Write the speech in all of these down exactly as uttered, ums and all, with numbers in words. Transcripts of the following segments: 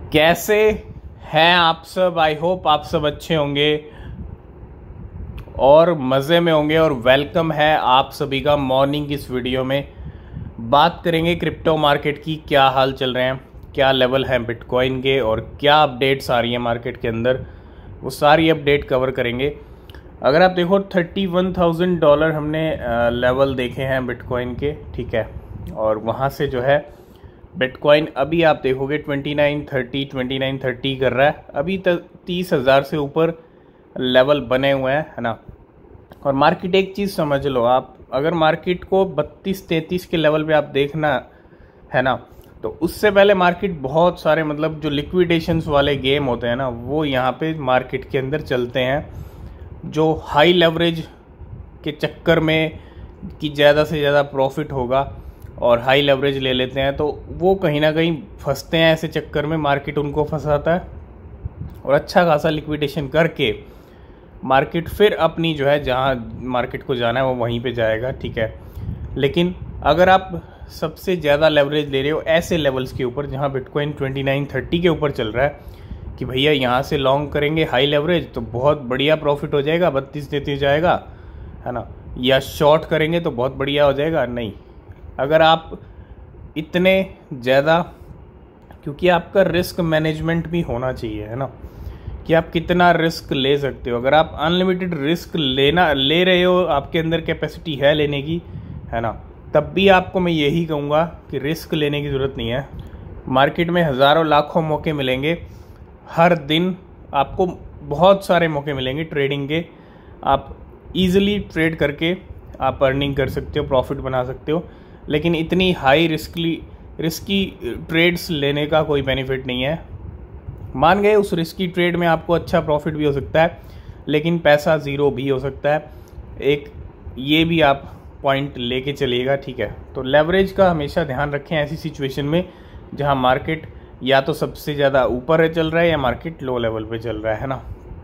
कैसे हैं आप सब। आई होप आप सब अच्छे होंगे और मज़े में होंगे और वेलकम है आप सभी का मॉर्निंग की इस वीडियो में। बात करेंगे क्रिप्टो मार्केट की, क्या हाल चल रहे हैं, क्या लेवल हैं बिटकॉइन के और क्या अपडेट्स आ रही हैं मार्केट के अंदर, वो सारी अपडेट कवर करेंगे। अगर आप देखो थर्टी वन थाउजेंड डॉलर हमने लेवल देखे हैं बिटकॉइन के, ठीक है, और वहाँ से जो है बिटकॉइन अभी आप देखोगे twenty nine thirty twenty nine thirty कर रहा है। अभी तक तीस हज़ार से ऊपर लेवल बने हुए हैं, है ना। और मार्केट एक चीज़ समझ लो आप, अगर मार्केट को बत्तीस तैंतीस के लेवल पे आप देखना है ना, तो उससे पहले मार्केट बहुत सारे मतलब जो लिक्विडेशंस वाले गेम होते हैं ना, वो यहाँ पे मार्केट के अंदर चलते हैं, जो हाई लेवरेज के चक्कर में कि ज़्यादा से ज़्यादा प्रॉफिट होगा और हाई लेवरेज ले लेते हैं, तो वो कहीं ना कहीं फंसते हैं। ऐसे चक्कर में मार्केट उनको फंसाता है और अच्छा खासा लिक्विडेशन करके मार्केट फिर अपनी जो है जहाँ मार्केट को जाना है वो वहीं पे जाएगा, ठीक है। लेकिन अगर आप सबसे ज़्यादा लेवरेज ले रहे हो ऐसे लेवल्स के ऊपर जहाँ बिटकॉइन ट्वेंटी नाइन थर्टी के ऊपर चल रहा है कि भैया यहाँ से लॉन्ग करेंगे हाई लेवरेज तो बहुत बढ़िया प्रॉफिट हो जाएगा, बत्तीस तैंतीस जाएगा, है ना, या शॉर्ट करेंगे तो बहुत बढ़िया हो जाएगा, नहीं। अगर आप इतने ज़्यादा, क्योंकि आपका रिस्क मैनेजमेंट भी होना चाहिए, है ना, कि आप कितना रिस्क ले सकते हो। अगर आप अनलिमिटेड रिस्क लेना ले रहे हो, आपके अंदर कैपेसिटी है लेने की, है ना, तब भी आपको मैं यही कहूँगा कि रिस्क लेने की ज़रूरत नहीं है। मार्केट में हज़ारों लाखों मौके मिलेंगे, हर दिन आपको बहुत सारे मौके मिलेंगे ट्रेडिंग के। आप इजीली ट्रेड करके आप अर्निंग कर सकते हो, प्रॉफिट बना सकते हो, लेकिन इतनी हाई रिस्कली रिस्की ट्रेड्स लेने का कोई बेनिफिट नहीं है। मान गए उस रिस्की ट्रेड में आपको अच्छा प्रॉफिट भी हो सकता है, लेकिन पैसा ज़ीरो भी हो सकता है, एक ये भी आप पॉइंट लेके चलिएगा, ठीक है। तो लेवरेज का हमेशा ध्यान रखें ऐसी सिचुएशन में जहां मार्केट या तो सबसे ज़्यादा ऊपर है चल रहा है या मार्केट लो लेवल पे चल रहा है, है ना।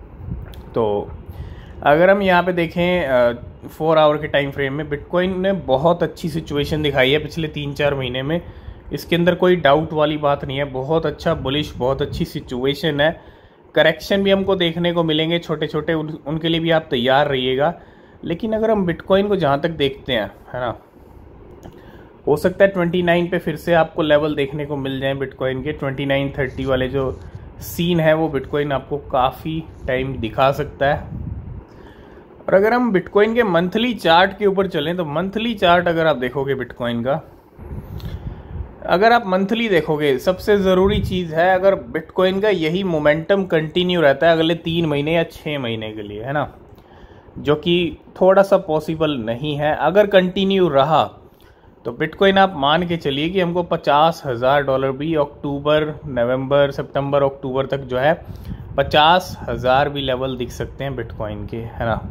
तो अगर हम यहाँ पे देखें फोर आवर के टाइम फ्रेम में, बिटकॉइन ने बहुत अच्छी सिचुएशन दिखाई है पिछले तीन चार महीने में, इसके अंदर कोई डाउट वाली बात नहीं है। बहुत अच्छा बुलिश, बहुत अच्छी सिचुएशन है। करेक्शन भी हमको देखने को मिलेंगे छोटे छोटे, उन, उनके लिए भी आप तैयार रहिएगा। लेकिन अगर हम बिटकॉइन को जहाँ तक देखते हैं, है ना, हो सकता है ट्वेंटी नाइन पे फिर से आपको लेवल देखने को मिल जाए बिटकॉइन के। ट्वेंटी नाइन थर्टी वाले जो सीन है वो बिटकॉइन आपको काफ़ी टाइम दिखा सकता है। और अगर हम बिटकॉइन के मंथली चार्ट के ऊपर चलें तो मंथली चार्ट अगर आप देखोगे बिटकॉइन का, अगर आप मंथली देखोगे, सबसे ज़रूरी चीज़ है, अगर बिटकॉइन का यही मोमेंटम कंटिन्यू रहता है अगले तीन महीने या छः महीने के लिए, है ना, जो कि थोड़ा सा पॉसिबल नहीं है। अगर कंटिन्यू रहा तो बिटकॉइन आप मान के चलिए कि हमको पचास हज़ार डॉलर भी अक्टूबर नवंबर सितंबर अक्टूबर तक जो है पचास हज़ार भी लेवल दिख सकते हैं बिटकॉइन के, है ना।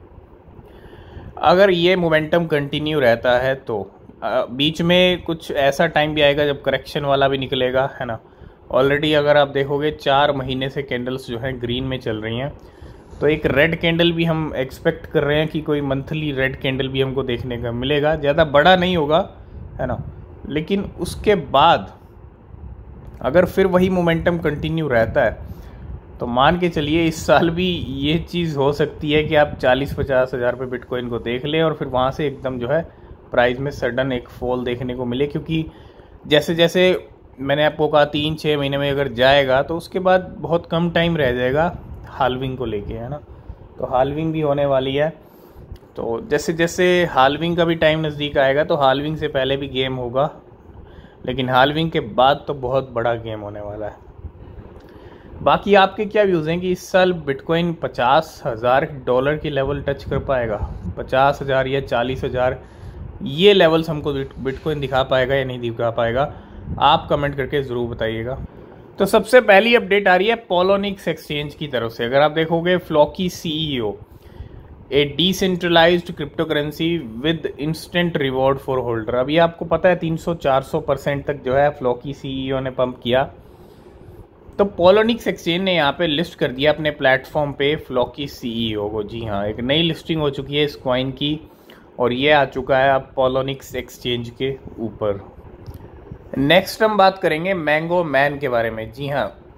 अगर ये मोमेंटम कंटिन्यू रहता है तो बीच में कुछ ऐसा टाइम भी आएगा जब करेक्शन वाला भी निकलेगा, है ना। ऑलरेडी अगर आप देखोगे चार महीने से कैंडल्स जो हैं ग्रीन में चल रही हैं, तो एक रेड कैंडल भी हम एक्सपेक्ट कर रहे हैं कि कोई मंथली रेड कैंडल भी हमको देखने का मिलेगा। ज़्यादा बड़ा नहीं होगा, है ना, लेकिन उसके बाद अगर फिर वही मोमेंटम कंटिन्यू रहता है तो मान के चलिए इस साल भी ये चीज़ हो सकती है कि आप चालीस पचास हज़ार पे बिटकॉइन को देख लें और फिर वहाँ से एकदम जो है प्राइस में सडन एक फॉल देखने को मिले। क्योंकि जैसे जैसे मैंने आपको कहा तीन छः महीने में अगर जाएगा तो उसके बाद बहुत कम टाइम रह जाएगा हाल्विंग को लेके, है ना। तो हाल्विंग भी होने वाली है, तो जैसे जैसे हाल्विंग का भी टाइम नज़दीक आएगा तो हाल्विंग से पहले भी गेम होगा, लेकिन हाल्विंग के बाद तो बहुत बड़ा गेम होने वाला है। बाकी आपके क्या व्यूज़ हैं कि इस साल बिटकॉइन पचास हज़ार डॉलर की लेवल टच कर पाएगा, पचास हज़ार या चालीस हज़ार ये लेवल्स हमको बिटकॉइन दिखा पाएगा या नहीं दिखा पाएगा, आप कमेंट करके ज़रूर बताइएगा। तो सबसे पहली अपडेट आ रही है पोलोनिक्स एक्सचेंज की तरफ से। अगर आप देखोगे Floki CEO, a decentralised crypto currency with instant reward for holder. अभी आपको पता है तीन सौ चार सौ परसेंट तक जो है फ्लॉकी सीईओ ने पंप किया, तो पोलोनिक्स एक्सचेंज ने यहाँ पे लिस्ट कर दिया अपने प्लेटफॉर्म पे फ्लॉकी सीईओ को। जी हाँ, एक नई लिस्टिंग हो चुकी है इस कॉइन की और ये आ चुका है अब पोलोनिक्स एक्सचेंज के ऊपर। नेक्स्ट हम बात करेंगे मैंगो मैन के बारे में। जी हाँ,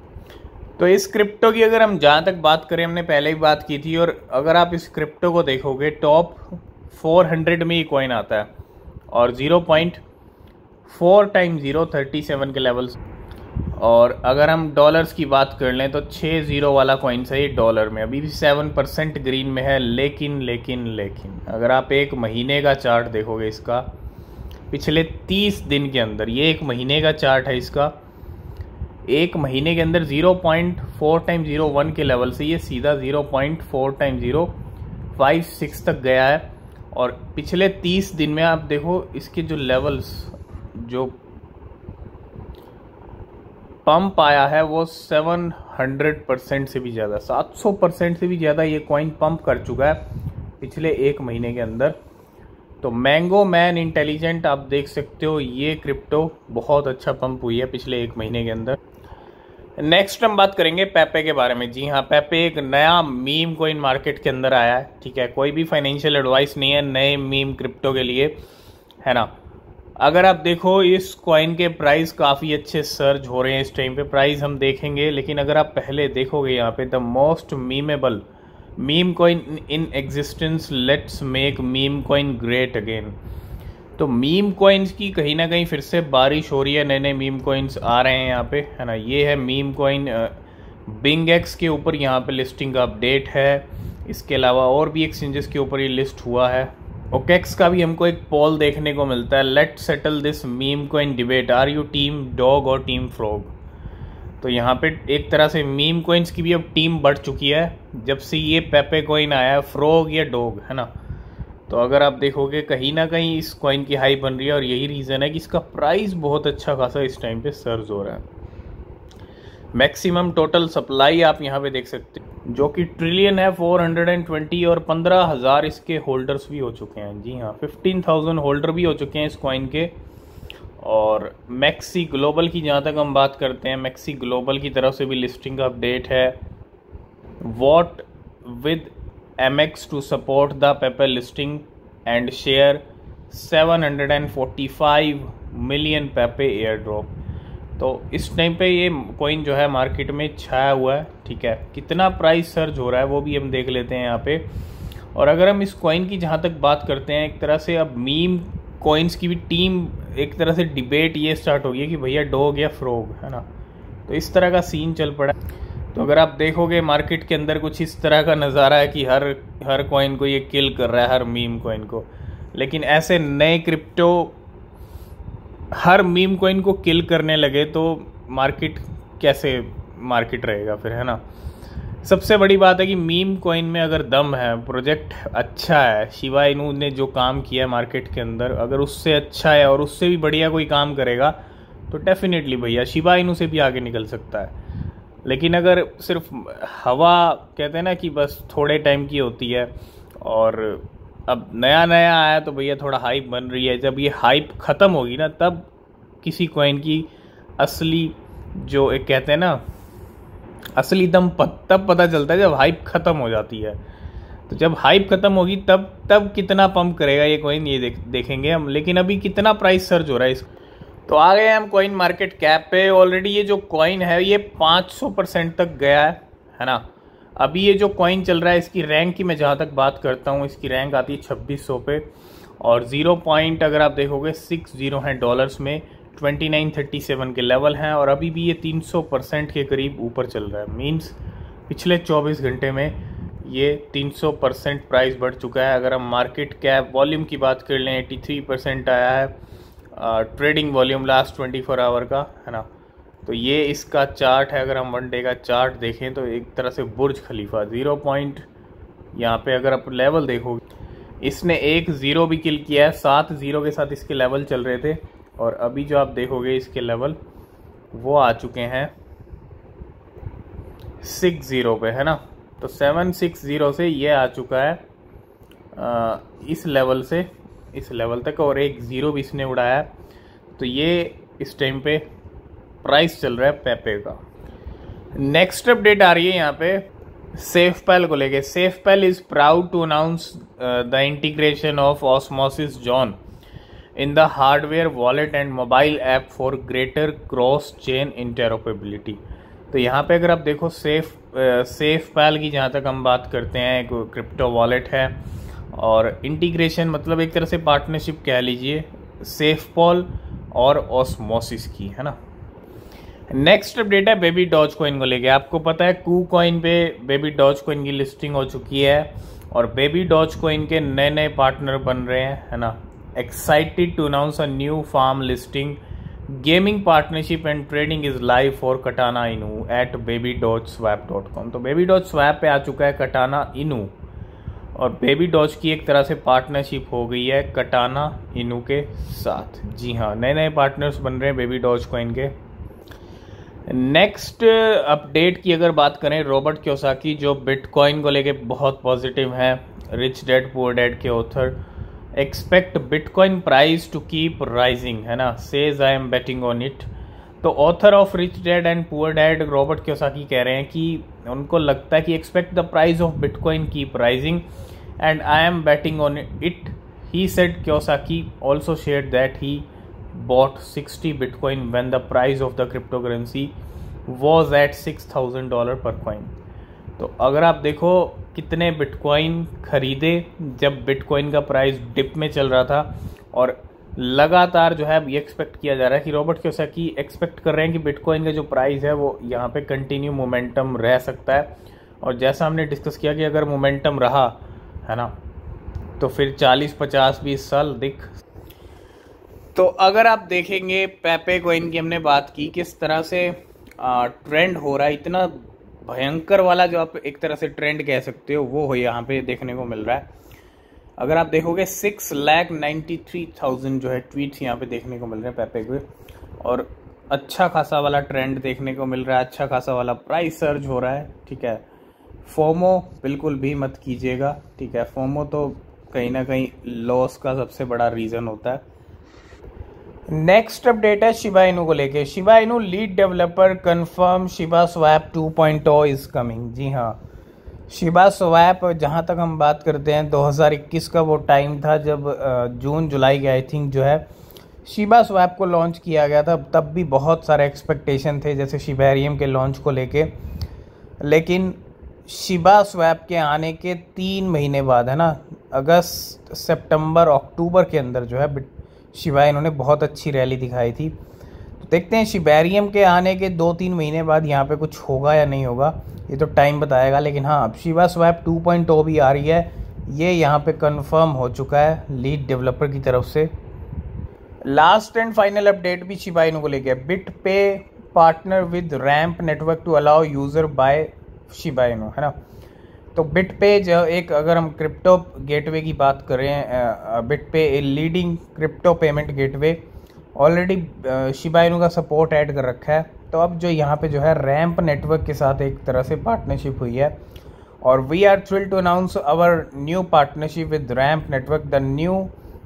तो इस क्रिप्टो की अगर हम जहाँ तक बात करें, हमने पहले ही बात की थी, और अगर आप इस क्रिप्टो को देखोगे टॉप चार सौ में ये कॉइन आता है और zero point four time zero thirty seven के लेवल्स। और अगर हम डॉलर्स की बात कर लें तो छः ज़ीरो वाला कॉइन है ये डॉलर में, अभी भी सेवन परसेंट ग्रीन में है। लेकिन लेकिन लेकिन अगर आप एक महीने का चार्ट देखोगे इसका, पिछले तीस दिन के अंदर, ये एक महीने का चार्ट है इसका, एक महीने के अंदर zero point four time zero one के लेवल से ये सीधा zero point four time zero five six तक गया है। और पिछले तीस दिन में आप देखो इसके जो लेवल्स, जो पंप आया है वो सेवन हंड्रेड परसेंट से भी ज़्यादा, सात सौ परसेंट से भी ज़्यादा ये कॉइन पंप कर चुका है पिछले एक महीने के अंदर। तो मैंगो मैन इंटेलिजेंट आप देख सकते हो, ये क्रिप्टो बहुत अच्छा पंप हुई है पिछले एक महीने के अंदर। नेक्स्ट हम बात करेंगे पेपे के बारे में। जी हाँ, पेपे एक नया मीम कॉइन मार्केट के अंदर आया है, ठीक है। कोई भी फाइनेंशियल एडवाइस नहीं है नए मीम क्रिप्टो के लिए, है ना। अगर आप देखो इस कॉइन के प्राइस काफ़ी अच्छे सर्ज हो रहे हैं इस टाइम पे, प्राइस हम देखेंगे। लेकिन अगर आप पहले देखोगे यहाँ पे, the most memeable meme coin in existence, let's make meme coin great again. तो मीम कॉइन्स की कहीं ना कहीं फिर से बारिश हो रही है, नए नए मीम कॉइन्स आ रहे हैं यहाँ पे, है ना। ये है मीम कॉइन, बिंग एक्स के ऊपर यहाँ पे लिस्टिंग का अपडेट है। इसके अलावा और भी एक्सचेंजेस के ऊपर ये लिस्ट हुआ है। ओकेक्स का भी हमको एक पोल देखने को मिलता है, let settle this meme coin debate, are you team dog और टीम फ्रॉग। तो यहाँ पे एक तरह से मीम कॉइन्स की भी अब टीम बढ़ चुकी है जब से ये पेपे कॉइन आया है, फ्रॉग या डॉग, है ना। तो अगर आप देखोगे कहीं ना कहीं इस कॉइन की हाई बन रही है और यही रीज़न है कि इसका प्राइस बहुत अच्छा खासा इस टाइम पे सर्ज हो रहा है। मैक्सिमम टोटल सप्लाई आप यहाँ पे देख सकते हैं जो कि ट्रिलियन है, फोर हंड्रेड ट्वेंटी, और पंद्रह हज़ार इसके होल्डर्स भी हो चुके हैं। जी हाँ, फिफ्टीन थाउजेंड होल्डर भी हो चुके हैं इस कॉइन के। और मैक्सी ग्लोबल की जहाँ तक हम बात करते हैं, मैक्सी ग्लोबल की तरफ से भी लिस्टिंग का अपडेट है। What with M X to support the Pepe listing and share seven hundred forty five million Pepe airdrop। तो इस टाइम पे ये कॉइन जो है मार्केट में छाया हुआ है, ठीक है। कितना प्राइस सर्ज हो रहा है वो भी हम देख लेते हैं यहाँ पे। और अगर हम इस कॉइन की जहाँ तक बात करते हैं, एक तरह से अब मीम कॉइन्स की भी टीम, एक तरह से डिबेट ये स्टार्ट हो गई है कि भैया डॉग या फ्रॉग, है ना। तो इस तरह का सीन चल पड़ा है। तो अगर आप देखोगे मार्केट के अंदर कुछ इस तरह का नज़ारा है कि हर हर कॉइन को ये किल कर रहा है, हर मीम कॉइन को। लेकिन ऐसे नए क्रिप्टो हर मीम कॉइन को किल करने लगे तो मार्केट कैसे मार्केट रहेगा फिर, है ना। सबसे बड़ी बात है कि मीम कॉइन में अगर दम है, प्रोजेक्ट अच्छा है, शिबा इनू ने जो काम किया है मार्केट के अंदर, अगर उससे अच्छा है और उससे भी बढ़िया कोई काम करेगा तो डेफिनेटली भैया शिबा इनू से भी आगे निकल सकता है। लेकिन अगर सिर्फ हवा, कहते हैं ना कि बस थोड़े टाइम की होती है, और अब नया नया आया तो भैया थोड़ा हाइप बन रही है। जब ये हाइप ख़त्म होगी ना, तब किसी कॉइन की असली, जो एक कहते हैं ना असली दम, तब पता चलता है जब हाइप ख़त्म हो जाती है। तो जब हाइप ख़त्म होगी तब तब कितना पंप करेगा ये कॉइन, ये देख, देखेंगे हम। लेकिन अभी कितना प्राइस सर्ज हो रहा है इस। तो आ गए हम कॉइन मार्केट कैप पे। ऑलरेडी ये जो कॉइन है ये पाँच सौ परसेंट तक गया है, है ना। अभी ये जो कॉइन चल रहा है इसकी रैंक की मैं जहाँ तक बात करता हूँ, इसकी रैंक आती है छब्बीस सौ पे, और ज़ीरो पॉइंट अगर आप देखोगे सिक्स ज़ीरो हैं डॉलर्स में, ट्वेंटी नाइन थर्टी सेवन के लेवल हैं। और अभी भी ये तीन सौ परसेंट के करीब ऊपर चल रहा है। मीन्स पिछले चौबीस घंटे में ये तीन सौ परसेंट प्राइस बढ़ चुका है। अगर हम मार्केट कैप वॉल्यूम की बात कर लें, तिरासी परसेंट आया है trading volume last twenty four hour का, है ना। तो ये इसका चार्ट है। अगर हम वन डे का चार्ट देखें तो एक तरह से बुर्ज खलीफा, ज़ीरो पॉइंट यहाँ पे अगर आप लेवल देखोगे, इसने एक ज़ीरो भी किल किया है, सात ज़ीरो के साथ इसके लेवल चल रहे थे। और अभी जो आप देखोगे इसके लेवल वो आ चुके हैं सिक्स ज़ीरो पे, है ना। तो सेवन सिक्स ज़ीरो से ये आ चुका है आ, इस लेवल से इस लेवल तक, और एक ज़ीरो भी इसने उड़ाया। तो ये इस टाइम पे प्राइस चल रहा है पेपे का। नेक्स्ट अपडेट आ रही है यहाँ पे सेफपेल को लेके। SafePal is proud to announce the integration of Osmosis zone in the hardware wallet and mobile app for greater cross chain interoperability. तो यहाँ पे अगर आप देखो सेफ सेफ पैल की जहाँ तक हम बात करते हैं, एक क्रिप्टो वॉलेट है और इंटीग्रेशन मतलब एक तरह से पार्टनरशिप कह लीजिए सेफ पॉल और ऑस्मोसिस की, है ना। नेक्स्ट अपडेट है बेबी डॉज कॉइन को लेके। आपको पता है कू कॉइन पे बेबी डॉज कॉइन की लिस्टिंग हो चुकी है और बेबी डॉज कॉइन के नए नए पार्टनर बन रहे हैं, है ना। Excited to announce a new farm listing, gaming partnership and trading is live for Katana Inu at Baby Doge swap dot com. तो बेबी डॉज स्वैप पे आ चुका है कटाना इनू और बेबी डॉज की एक तरह से पार्टनरशिप हो गई है कटाना इनू के साथ। जी हाँ, नए नए पार्टनर्स बन रहे हैं बेबी डॉज कॉइन के। नेक्स्ट अपडेट की अगर बात करें, रॉबर्ट क्योसाकी जो बिटकॉइन को लेके बहुत पॉजिटिव हैं, रिच डैड पुअर डैड के author, expect Bitcoin price to keep rising, है ना, says I am betting on it. तो author of Rich Dad and Poor Dad Robert Kiyosaki कह रहे हैं कि उनको लगता है कि expect the price of Bitcoin keep rising and I am betting on it. He said Kiyosaki also shared that he bought sixty Bitcoin when the price of the cryptocurrency was at six thousand dollars per coin। तो अगर आप देखो कितने bitcoin खरीदे जब bitcoin का price dip में चल रहा था और लगातार जो है ये एक्सपेक्ट किया जा रहा है कि रॉबर्ट क्योसाकी एक्सपेक्ट कर रहे हैं कि बिटकॉइन का जो प्राइस है वो यहाँ पे कंटिन्यू मोमेंटम रह सकता है। और जैसा हमने डिस्कस किया कि अगर मोमेंटम रहा, है ना, तो फिर चालीस पचास बीस साल दिख। तो अगर आप देखेंगे पेपे कॉइन की हमने बात की, किस तरह से ट्रेंड हो रहा है, इतना भयंकर वाला जो आप एक तरह से ट्रेंड कह सकते हो वो हो यहाँ पे देखने को मिल रहा है। अगर आप देखोगे six lakh ninety three thousand जो है ट्वीट्स यहाँ पे देखने को मिल रहे हैं पेपे के और अच्छा खासा वाला ट्रेंड देखने को मिल रहा है, अच्छा खासा वाला प्राइस सर्ज हो रहा है। ठीक है, फोमो बिल्कुल भी मत कीजिएगा। ठीक है, फोमो तो कहीं ना कहीं लॉस का सबसे बड़ा रीज़न होता है। नेक्स्ट अपडेट है शिबा इनू को लेके। Shiba Inu lead developer confirm Shiba swap two point O is coming. जी हाँ, शिबा स्वैप जहाँ तक हम बात करते हैं दो हज़ार इक्कीस का वो टाइम था जब जून जुलाई के आई थिंक जो है शिबा स्वैप को लॉन्च किया गया था। तब भी बहुत सारे एक्सपेक्टेशन थे जैसे शिबेरियम के लॉन्च को लेके, लेकिन शिबा स्वैप के आने के तीन महीने बाद, है ना, अगस्त सितंबर अक्टूबर के अंदर जो है शिबा इन्होंने बहुत अच्छी रैली दिखाई थी। तो देखते हैं शिबेरियम के आने के दो तीन महीने बाद यहाँ पे कुछ होगा या नहीं होगा, ये तो टाइम बताएगा। लेकिन हाँ, अब Shiba swap two point O भी आ रही है, ये यहाँ पे कंफर्म हो चुका है लीड डेवलपर की तरफ से। लास्ट एंड फाइनल अपडेट भी शिबा इनू को लेके, BitPay partner with Ramp Network to allow user buy Shiba Inu, है ना। तो बिट पे जो एक, अगर हम क्रिप्टो गेटवे की बात करें, BitPay a leading crypto payment gateway, already Shiba Inu का सपोर्ट ऐड कर रखा है। तो अब जो यहाँ पे जो है रैम्प नेटवर्क के साथ एक तरह से पार्टनरशिप हुई है और we are thrilled to announce our new partnership with Ramp Network, the new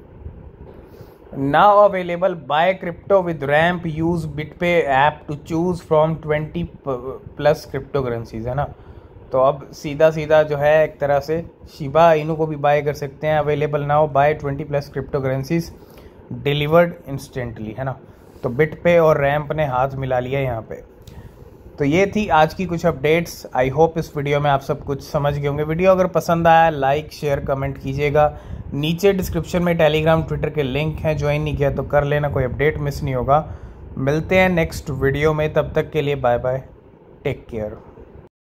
now available buy crypto with Ramp, use BitPay app to choose from twenty plus crypto currencies, है ना। तो अब सीधा सीधा जो है एक तरह से शिबा इनू को भी बाय कर सकते हैं। Available now buy twenty plus crypto currencies delivered instantly, है ना। तो बिट पे और रैम्प ने हाथ मिला लिया यहाँ पे। तो ये थी आज की कुछ अपडेट्स। आई होप इस वीडियो में आप सब कुछ समझ गए होंगे। वीडियो अगर पसंद आया लाइक शेयर कमेंट कीजिएगा। नीचे डिस्क्रिप्शन में टेलीग्राम ट्विटर के लिंक हैं, ज्वाइन नहीं किया तो कर लेना, कोई अपडेट मिस नहीं होगा। मिलते हैं नेक्स्ट वीडियो में, तब तक के लिए बाय बाय, टेक केयर।